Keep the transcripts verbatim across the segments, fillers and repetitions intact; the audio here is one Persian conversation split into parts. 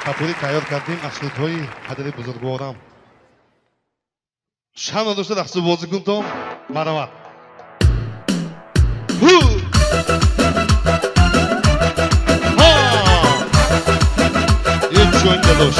папурик тайёр кардем ашритҳои қадри бузургворам. Шам надошта рақсу бозӣ кун том маравад. Ек чойн дадош.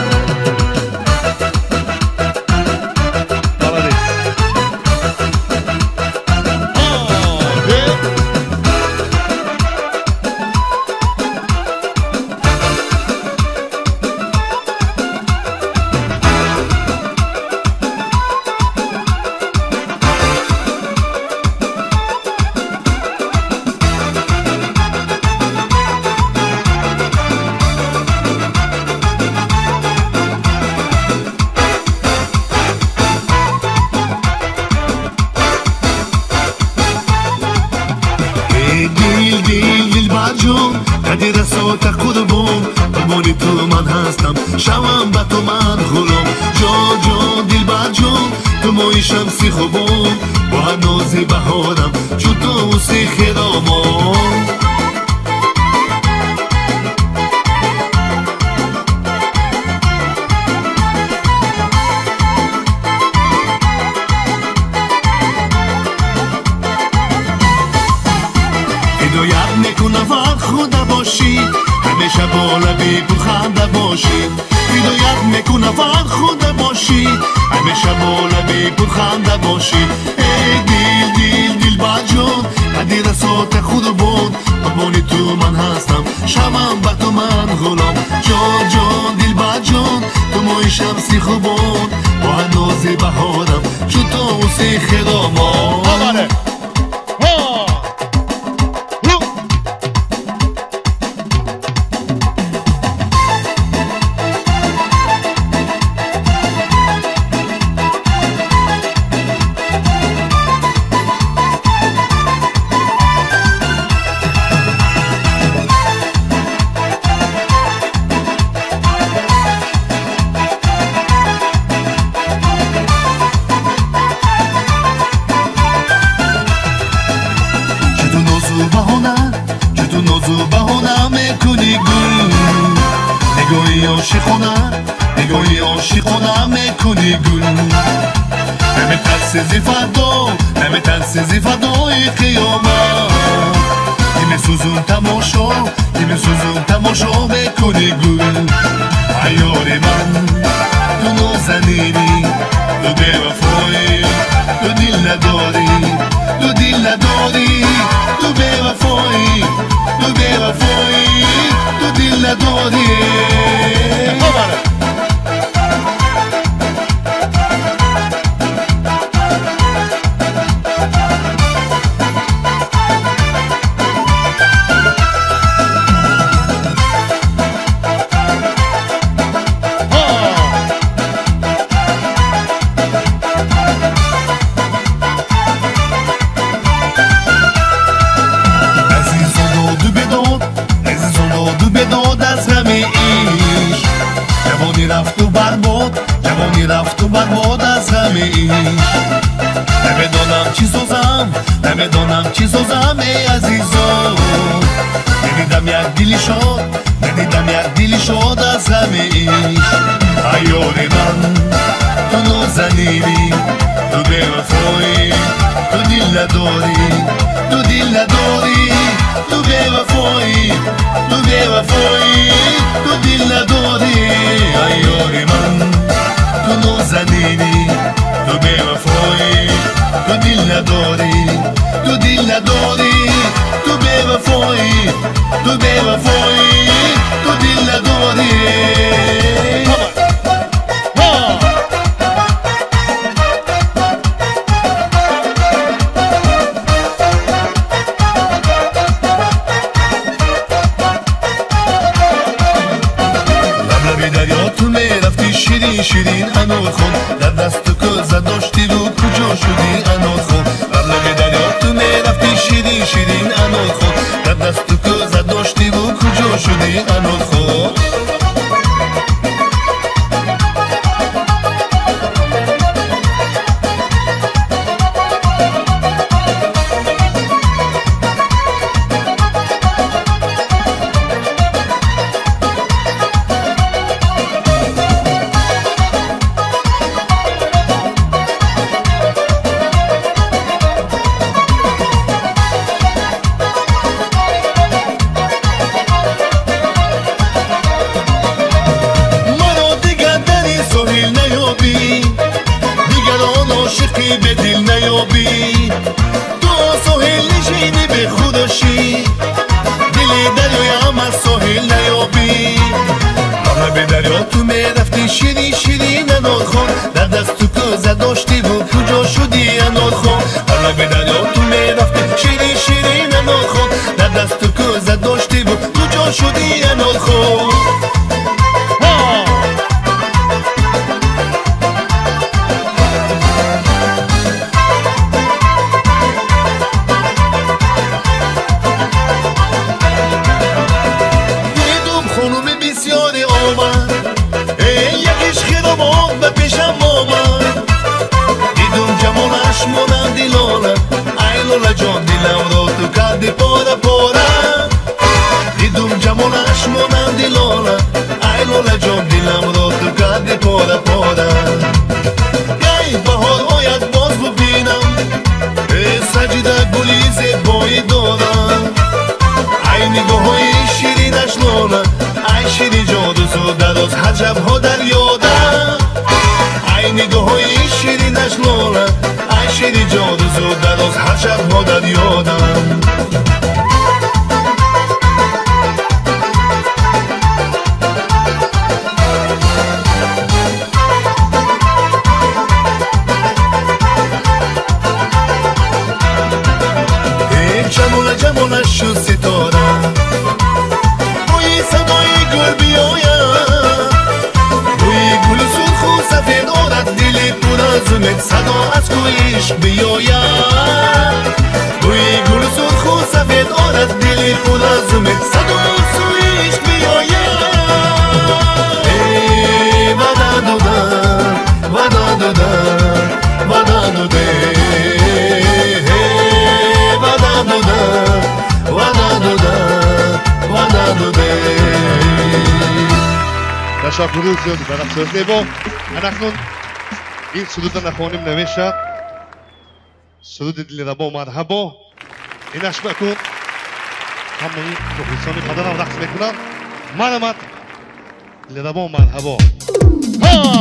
شوم با تو من غلام جان جان دلبر جان تو مای شمسی خوبم با ناز بهارم چون تو سی خرامم هدایت میکنم و خدا باشی همیشه بالا بی پرخنده باشی هدایت میکنم و خدا باشی همیشه بالا بی پرخنده باشی ای دیل دیل دیل بجان قدیر ساعت خود بود قربان تو من هستم شوم با تو من غلام جان جان دیل بجان تو مای شمسی خوبان با ناز بهارم چون تو سی خرامم نگاهی عاشقانه میکنی گل نمیترسی زی فردا نمیترسی فدای قیامت نمیسوزون تماشا نمیسوزون تماشا میکنی گل عیار من تو نازنینی تو بی‌وفایی تو دل نداری تو دل نداری تو بی‌وفایی تو بی‌وفایی تو دل نداری رفت و برباد جوانی رفت و برباد از غم عشق نمیدانم چی سازم نمیدانم چی سازم ای عزیزان ندیدم یک دل شاد ندیدم یک دل شاد از غم عشق عیار من تو نازنینی تو بی‌وفایی تو دل نداری تو دل نداری تو بی‌وفایی تو بی‌وفایی تو دل نداری عیار من تو نازنینی تو بی‌وفایی تو دل نداری تو دل نداری تو بی‌وفایی تو بی‌وفایی تو دل نداری شیرین شیرین انار خون در دست تو کزه داشتی رو کجا شدی انار خون بر لب دریا تو میرفتی شیرین شیرین انار خون در دست تو کزه داشتی رو کجا شدی انار خون دلی به دل نیابی تو ساحل نشینی به خودشی دل دریای هم از ساحل نیابی ماما به دریا تو میرفتی شیرین شیرین انار خان در دست تو کوزه داشتی و کجا شدی انار خان ماما به دریا تو میرفتی شیرین شیرین انار خان در دست تو کوزه داشتی و کجا شدی انار خان Lola John dilam ro tu kadi pora pora Didum jamonash monandi Lola Ay Lola John dilam ro tu kadi pora pora Gay bahor oyad boz bubinam E sajida guli zeboyi dora Ay nigohoy shirinash Lola Ay shiri joduzu daroz hajab ho daryoda Ay nigohoy shirinash Lola Ay shiri joduzu daroz hajab ho daryoda جمولا جمولا شو ستاره بوی صدای گل بیاید بوی گل سرخ و سفید آرد دل پر از امید صدا از کویش بیاید بوی گل سرخ و سفید آرد دل پر از امید صدا از کویش بیاید ای ودا دودن ودا دودن ودا دودن تشکر زیادی برای سازی با انخنون این سرود نخوانیم نوشت سرود دلربا مرحبا اینش بکن همه این مخلصان پدرم رقص میکنن مرحمت دلربا مرحبا ها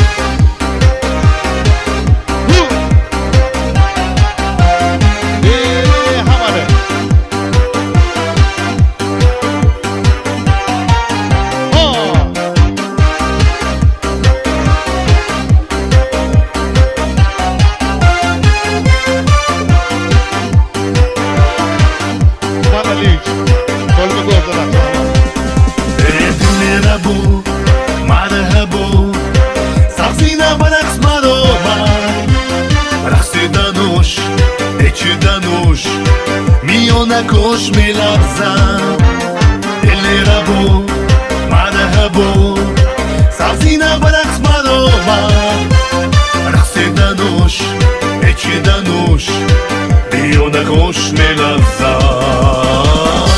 نکش میلرزم دل ربو مرحبا سبزینه برقص مرامم رقص دنوش اچی دنوش بیو نکش میلرزم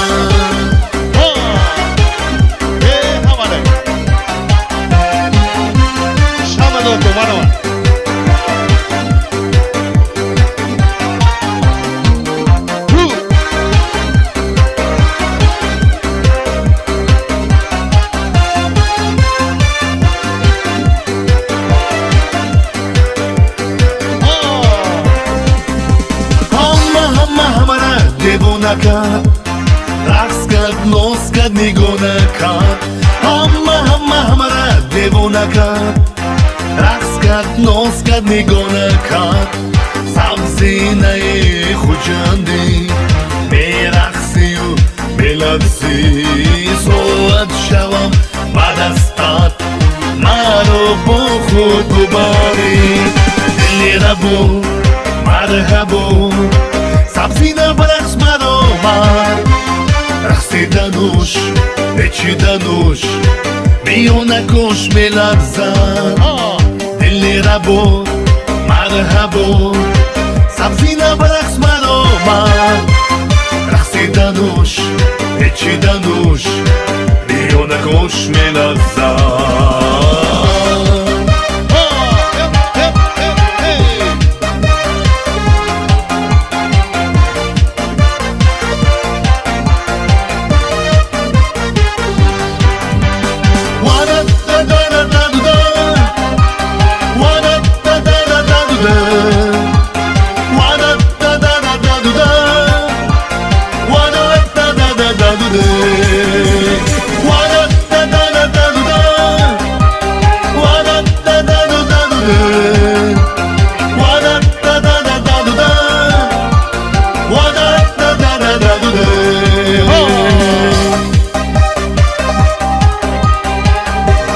رقص کرد ناز کرد نگاه نکرد همه همه همه را دیوانه کرد رقص کرد ناز کرد نگاه نکرد سبزینه خوجندی میرقصی و میلرزی ساعت شوم بعد از تات مرا با خود ببری دلی را بو مرحبا سبزینه برقص مرامد رقصی دنوش بچی دنوش بیو نکش میلرزم دلی را بو مرحبا سبزینه برقص مرامد رقصی دنوش بچی دنوش بیو نکش میلرزم da da da da da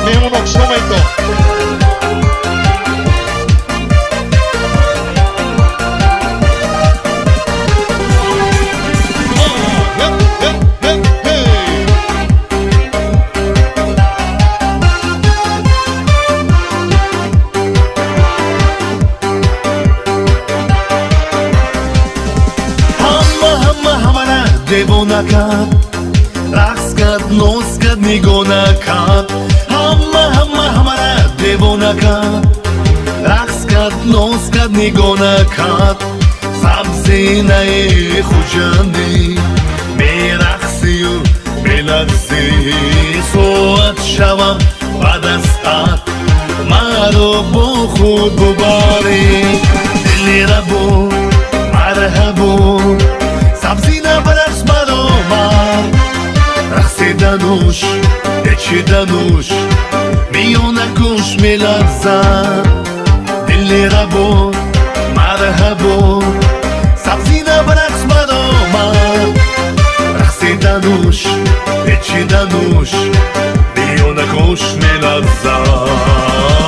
مهمون اکشام ایتا دیوانه کرد رقص کرد ناز کرد نگاه کرد همه همه همه را دیوانه کرد رقص کرد ناز کرد نگاه کرد سبزینه خوشندی می رقصی و می لرزی ساعت شوم و دستت مرا با خود ببری دلی را با مرحبا سبزینه برش برآمد رقصیدنوش بچیدنوش میونه گوش میلرزد دلی را برد مرحبا سبزینه برش برآمد رقصیدنوش بچیدنوش میونه گوش میلرزد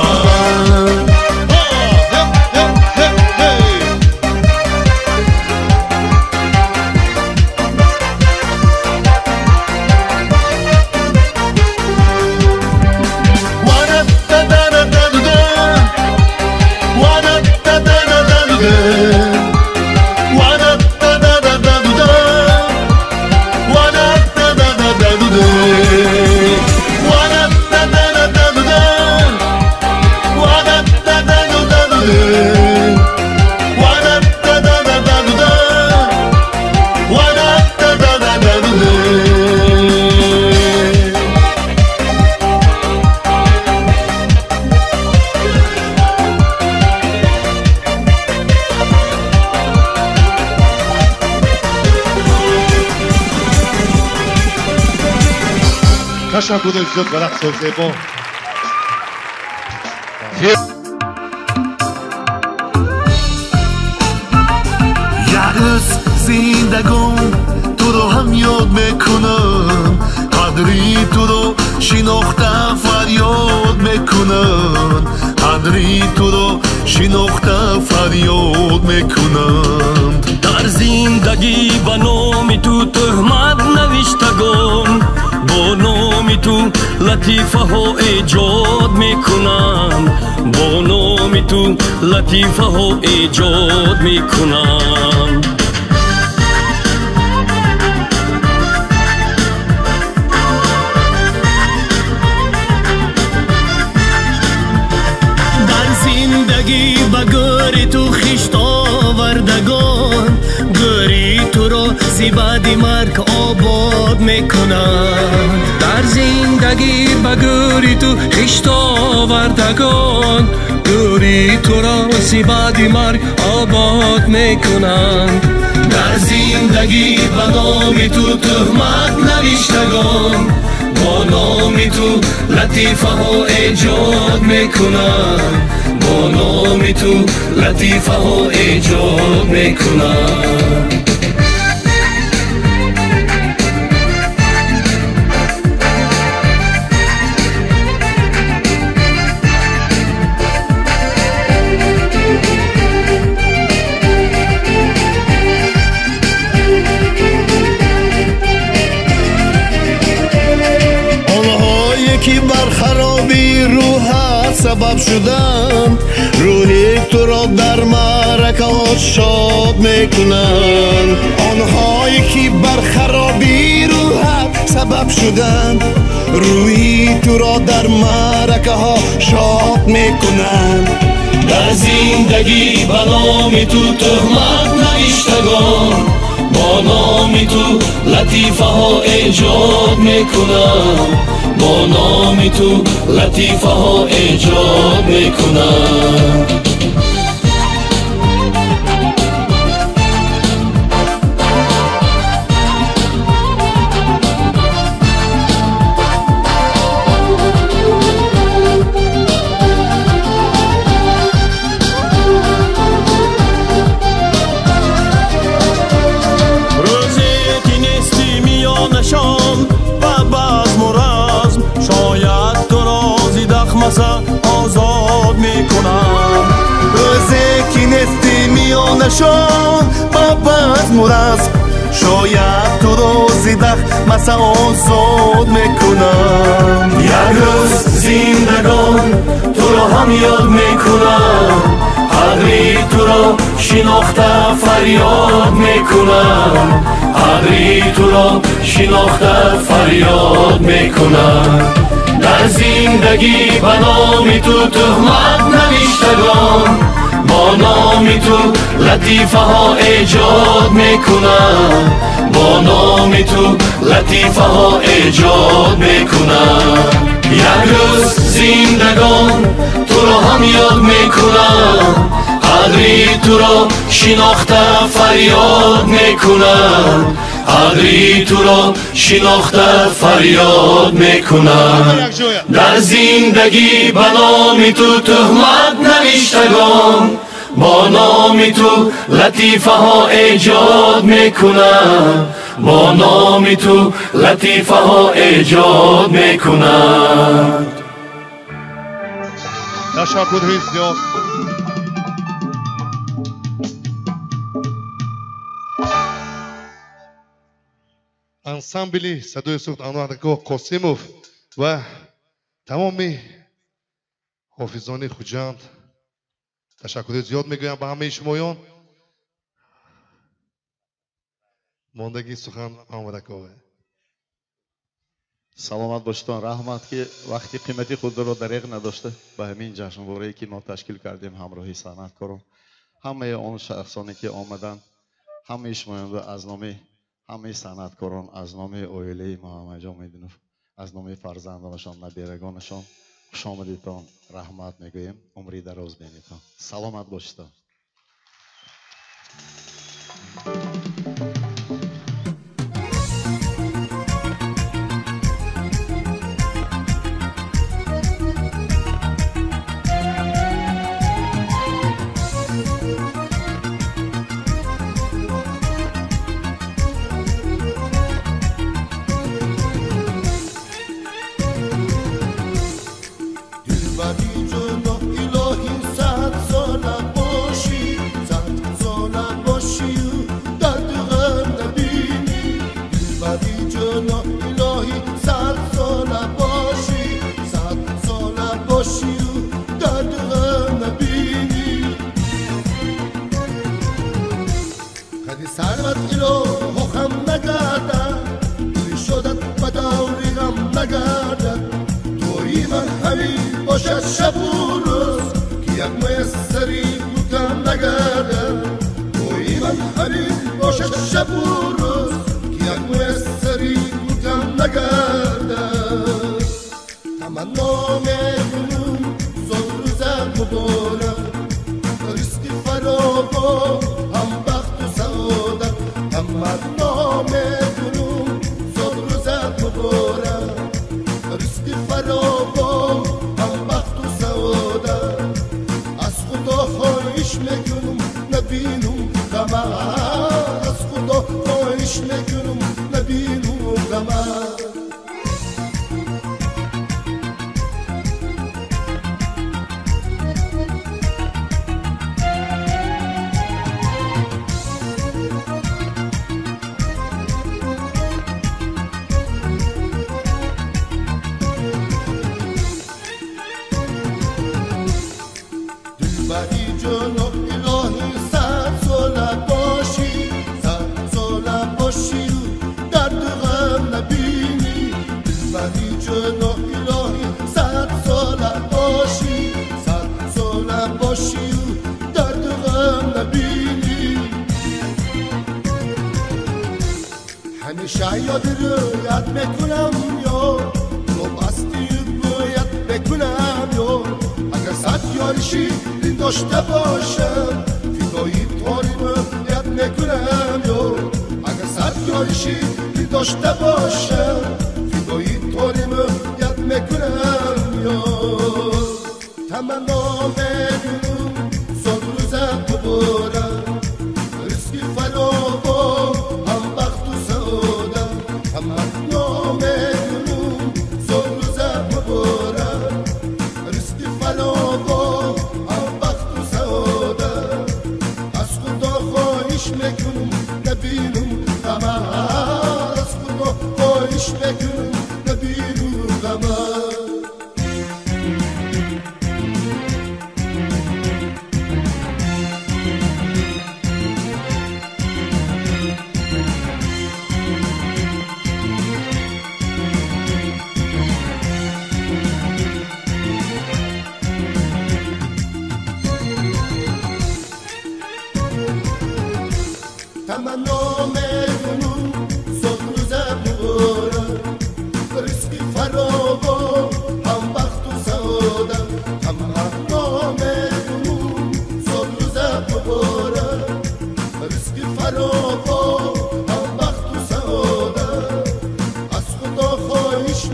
تشکر زیاد و رقص زیبا یک روز زندگان تو رو هم یاد میکنم قدری تو رو شناخته فریاد میکنم قدری تو رو شناخته فریاد میکنم در زندگی به نام تو تهمت نوشتگان با نام تو لطیفه ها ایجاد میکنم با نام تو لطیفه ها ایجاد میکنم در زندگی به گوری تو خشت آوردگان گوری تو رو زیبادی مرگ آباد میکنم در زندگی به گوری تو خشت آوردگان گوری تو را زیبادی مرگ آباد میکنم در زندگی به نام تو تهمت نوشتگان با نام تو لطیفه ها ایجاد میکنم با نام تو لطیفه ها ایجاد میکنم که بر خرابی روحت سبب شدن روحی تو را در معرکه ها شاد میکنن آنهایی که بر خرابی روحت سبب شدن روحی تو را در معرکه ها شاد میکنن در زندگی به نام تو تهمت نوشتگان با نام تو لطیفه ها ایجاد میکنم با نام تو لطیفه ها ایجاد میکنم نشان با بزم رسم شاید تو روزی دخ مسا آزاد میکنم یک روز زندگان تو رو هم یاد میکنم قدری تو رو شناخته فریاد میکنم قدری تو رو شناخته فریاد میکنم در زندگی به نام تو تهمت نوشتگان با نام تو لطیفه ها ایجاد میکنم با نام تو لطیفه ها ایجاد میکنم یک روز زندگان تو رو هم یاد میکنم قدری تو رو شناخته فریاد میکنم قدری تو رو شناخته فریاد میکنم در زندگی به نام تو تهمت نوشتگان با نام تو لطیفه ها ایجاد میکنم با نام تو لطیفه ها ایجاد میکنم تشکر زیاد. انسامبلی صدای سوخت انوارگاه قاسموف و تمامی حافظان خوجند تشکر زیاد میگویم به همه شمایان. ماندگی سخن انوارگاه. سلامت باشتان. رحمت که وقتی قیمتی خود را دریغ نداشته به همین جشنواره‌ای که ما تشکیل کردیم همراهی صنعتکاران همه آن شخصانی که آمدند همه شماینده از نام همه صنعتکاران از نام عائله محمد جان میدنوف از نام فرزندانشان نبیرگانشان خوش آمدیدتان رحمت میگوییم عمری دراز بینیدتان. سلامت باشتان.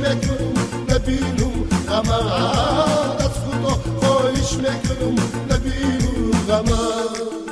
میکنم نبینم غمت از خدا خواهش میکنم نبینم غمت